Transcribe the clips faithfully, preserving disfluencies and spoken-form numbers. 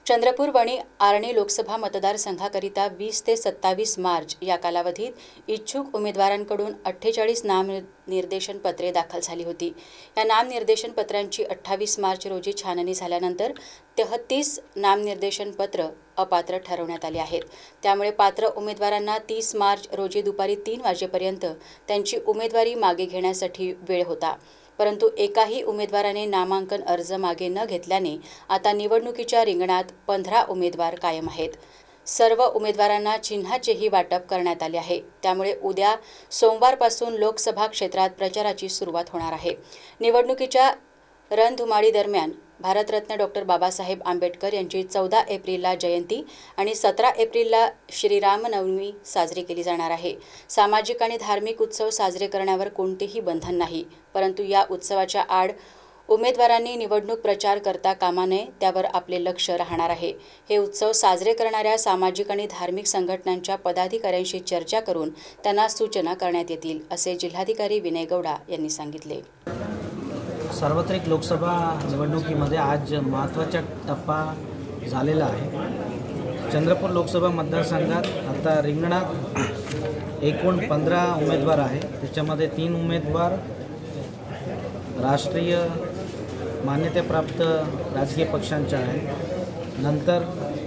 चंद्रपूर वणी आर्णी लोकसभा मतदारसंघाकरिता वीस ते सत्तावीस मार्च या कालावधीत इच्छुक उमेदवारांकडून अठ्ठेचाळीस नामनिर्देशन पत्रे दाखल झाली होती। या नामनिर्देशन पत्रांची अठ्ठावीस मार्च रोजी छाननी झाल्यानंतर तेहतीस नामनिर्देशन पत्र अपात्र ठरवण्यात आले आहेत। त्यामुळे पात्र उमेदवारांना तीस मार्च रोजी दुपारी तीन वाजेपर्यंत त्यांची उमेदवारी मागे घेण्यासाठी वेळ होता। परंतु एकाही उमेदवाराने नामांकन अर्ज मागे न घेतल्याने आता निवडणुकीच्या रिंगणात पंधरा उमेदवार कायम आहेत। सर्व उमेदवारांना चिन्हाचेही वाटप करण्यात आले आहे। त्यामुळे उद्या सोमवारपासून लोकसभा क्षेत्रात प्रचाराची सुरुवात होणार आहे। निवडणुकीच्या रणधुमाळी दरम्यान भारतरत्न डॉक्टर बाबासाहेब आंबेडकर यांची चौदा एप्रिलला जयंती आणि सतरा एप्रिलला श्रीरामनवमी साजरी केली जाणार आहे। सामाजिक आणि धार्मिक उत्सव साजरे करण्यावर कोणतेही बंधन नाही, परंतु या उत्सवाच्या आड उमेदवारांनी निवडणूक प्रचार करता कामा नये, त्यावर आपले लक्ष राहणार आहे। हे उत्सव साजरे करणाऱ्या सामाजिक आणि धार्मिक संघटनांच्या पदाधिकाऱ्यांशी चर्चा करून त्यांना सूचना करण्यात येतील, असे जिल्हाधिकारी विनय गौडा यांनी सांगितले। सार्वत्रिक लोकसभा निवडणुकीमध्ये आज महत्त्वाचा टप्पा झालेला आहे। चंद्रपूर लोकसभा मतदारसंघात आता रिंगणात एकूण पंधरा उमेदवार आहे। त्याच्यामध्ये तीन उमेदवार राष्ट्रीय मान्यताप्राप्त राजकीय पक्षांचे आहेत। नंतर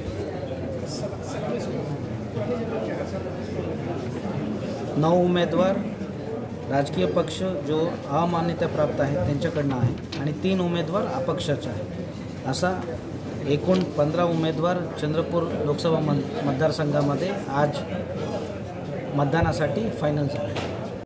नऊ उमेदवार राजकीय पक्ष जो अमान्यताप्राप्त आहेत त्यांच्याकडनं आहे आणि तीन उमेदवार अपक्षाचे आहेत। असा एकूण पंधरा उमेदवार चंद्रपूर लोकसभा मतदारसंघामध्ये आज मतदानासाठी फायनल झाले।